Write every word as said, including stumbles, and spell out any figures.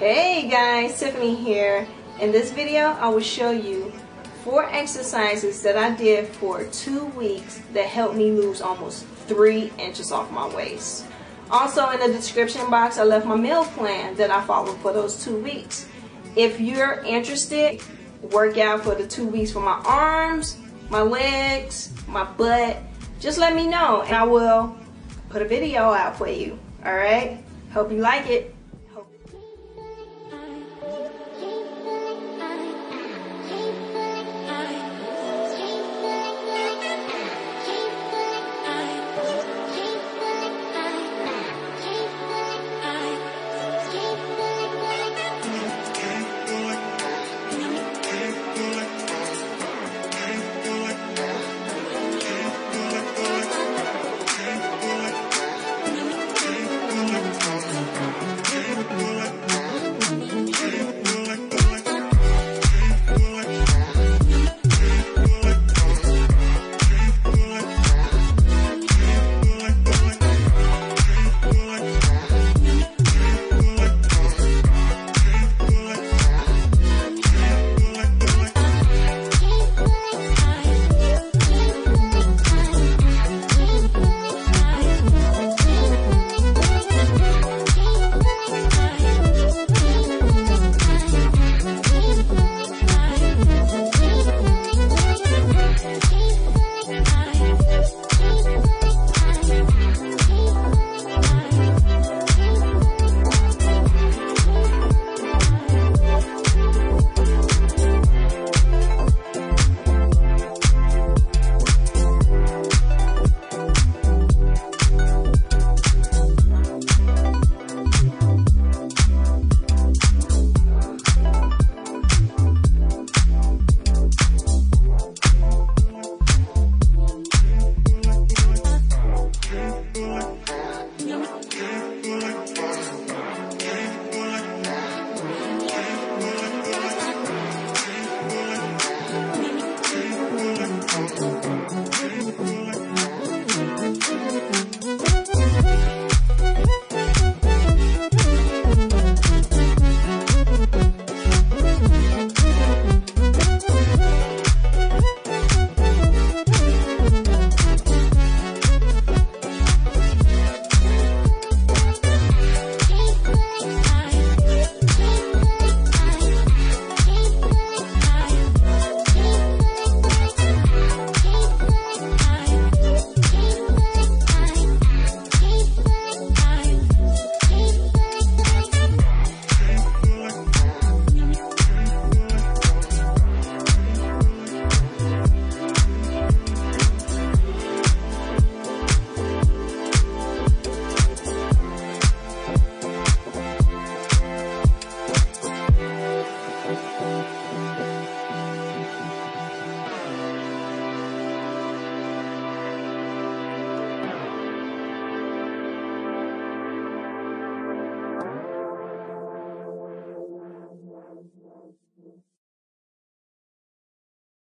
Hey guys, Tiffany here. In this video, I will show you four exercises that I did for two weeks that helped me lose almost three inches off my waist. Also in the description box, I left my meal plan that I followed for those two weeks. If you're interested, work out for the two weeks for my arms, my legs, my butt, just let me know and I will put a video out for you. Alright? Hope you like it.